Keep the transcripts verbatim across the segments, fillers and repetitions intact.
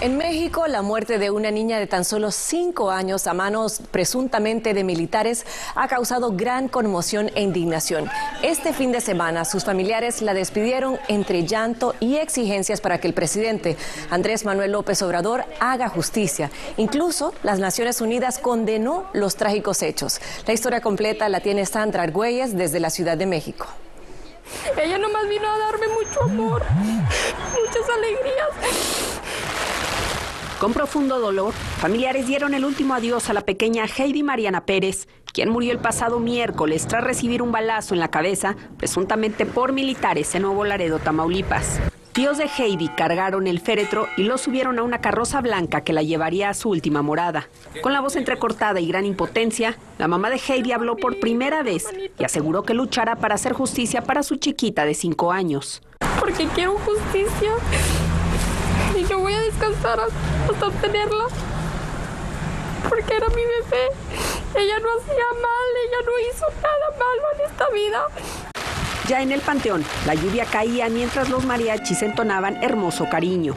En México, la muerte de una niña de tan solo cinco años a manos presuntamente de militares ha causado gran conmoción e indignación. Este fin de semana, sus familiares la despidieron entre llanto y exigencias para que el presidente Andrés Manuel López Obrador haga justicia. Incluso las Naciones Unidas condenó los trágicos hechos. La historia completa la tiene Sandra Argüelles desde la Ciudad de México. Ella nomás vino a darme mucho amor, muchas alegrías. Con profundo dolor, familiares dieron el último adiós a la pequeña Heidi Mariana Pérez, quien murió el pasado miércoles tras recibir un balazo en la cabeza, presuntamente por militares en Nuevo Laredo, Tamaulipas. Tíos de Heidi cargaron el féretro y lo subieron a una carroza blanca que la llevaría a su última morada. Con la voz entrecortada y gran impotencia, la mamá de Heidi habló por primera vez y aseguró que luchará para hacer justicia para su chiquita de cinco años. Porque quiero justicia y yo voy a descansar hasta obtenerla. Porque era mi bebé. Ella no hacía mal, ella no hizo nada malo en esta vida. Ya en el panteón, la lluvia caía mientras los mariachis entonaban Hermoso Cariño.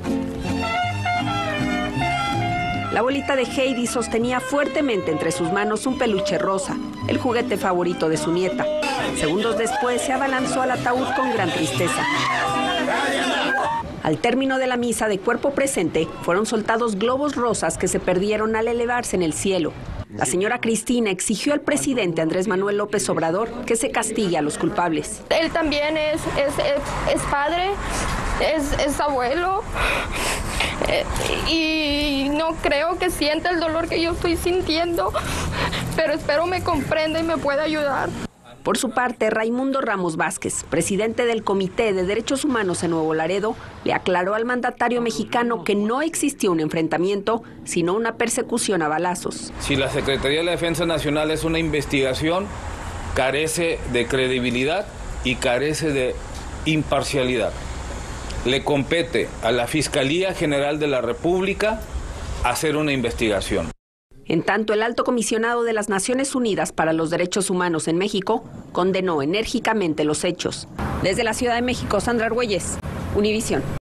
La abuelita de Heidi sostenía fuertemente entre sus manos un peluche rosa, el juguete favorito de su nieta. Segundos después se abalanzó al ataúd con gran tristeza. Al término de la misa de cuerpo presente, fueron soltados globos rosas que se perdieron al elevarse en el cielo. La señora Cristina exigió al presidente Andrés Manuel López Obrador que se castigue a los culpables. Él también es, es, es, es padre, es, es abuelo, eh, y no creo que sienta el dolor que yo estoy sintiendo, pero espero me comprenda y me pueda ayudar. Por su parte, Raimundo Ramos Vázquez, presidente del Comité de Derechos Humanos en Nuevo Laredo, le aclaró al mandatario mexicano que no existió un enfrentamiento, sino una persecución a balazos. Si la Secretaría de la Defensa Nacional es una investigación, carece de credibilidad y carece de imparcialidad. Le compete a la Fiscalía General de la República hacer una investigación. En tanto, el alto comisionado de las Naciones Unidas para los Derechos Humanos en México condenó enérgicamente los hechos. Desde la Ciudad de México, Sandra Argüelles, Univisión.